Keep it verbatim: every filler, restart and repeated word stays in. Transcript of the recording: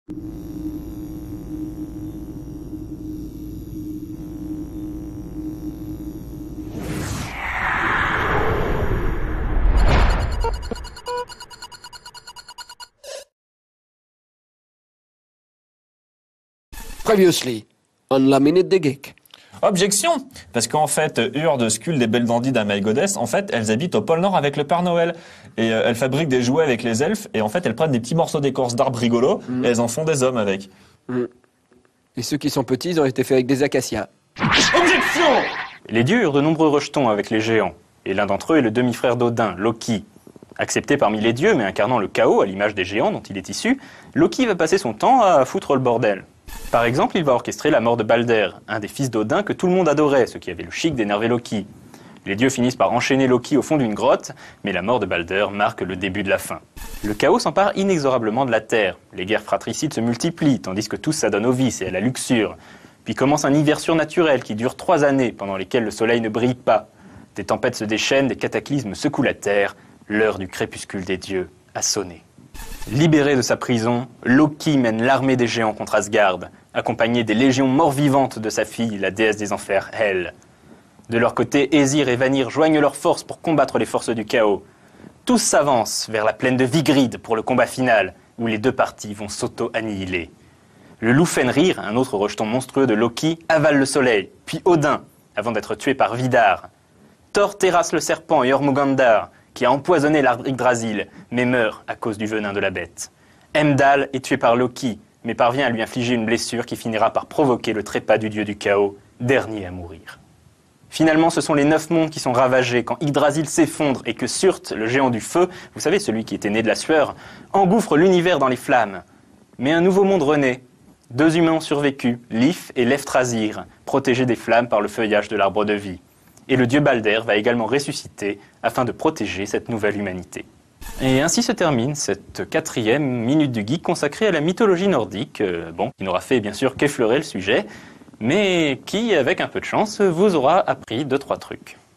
Previously, on la minute des geeks. Objection! Parce qu'en fait, Urde, Skuld et Belldandy d'Amay Goddess, en fait, elles habitent au pôle Nord avec le Père Noël. Et euh, elles fabriquent des jouets avec les elfes, et en fait, elles prennent des petits morceaux d'écorce d'arbres rigolos, mmh. et elles en font des hommes avec. Mmh. Et ceux qui sont petits, ils ont été faits avec des acacias. Objection! Les dieux eurent de nombreux rejetons avec les géants, et l'un d'entre eux est le demi-frère d'Odin, Loki. Accepté parmi les dieux, mais incarnant le chaos à l'image des géants dont il est issu, Loki va passer son temps à foutre le bordel. Par exemple, il va orchestrer la mort de Balder, un des fils d'Odin que tout le monde adorait, ce qui avait le chic d'énerver Loki. Les dieux finissent par enchaîner Loki au fond d'une grotte, mais la mort de Balder marque le début de la fin. Le chaos s'empare inexorablement de la Terre. Les guerres fratricides se multiplient, tandis que tous s'adonnent au vice et à la luxure. Puis commence un hiver surnaturel qui dure trois années, pendant lesquelles le soleil ne brille pas. Des tempêtes se déchaînent, des cataclysmes secouent la Terre. L'heure du crépuscule des dieux a sonné. Libéré de sa prison, Loki mène l'armée des géants contre Asgard, accompagné des légions mort-vivantes de sa fille, la déesse des enfers, Hel. De leur côté, Aesir et Vanir joignent leurs forces pour combattre les forces du chaos. Tous s'avancent vers la plaine de Vigrid pour le combat final, où les deux parties vont s'auto-annihiler. Le loup Fenrir, un autre rejeton monstrueux de Loki, avale le soleil, puis Odin, avant d'être tué par Vidar. Thor terrasse le serpent et Jormungandr, qui a empoisonné l'arbre Yggdrasil, mais meurt à cause du venin de la bête. Heimdall est tué par Loki, mais parvient à lui infliger une blessure qui finira par provoquer le trépas du dieu du chaos, dernier à mourir. Finalement, ce sont les neuf mondes qui sont ravagés quand Yggdrasil s'effondre et que Surt, le géant du feu, vous savez, celui qui était né de la sueur, engouffre l'univers dans les flammes. Mais un nouveau monde renaît. Deux humains ont survécu, Lif et Lefthrazir, protégés des flammes par le feuillage de l'arbre de vie. Et le dieu Balder va également ressusciter afin de protéger cette nouvelle humanité. Et ainsi se termine cette quatrième Minute du Geek consacrée à la mythologie nordique, euh, bon, qui n'aura fait bien sûr qu'effleurer le sujet, mais qui, avec un peu de chance, vous aura appris deux, trois trucs.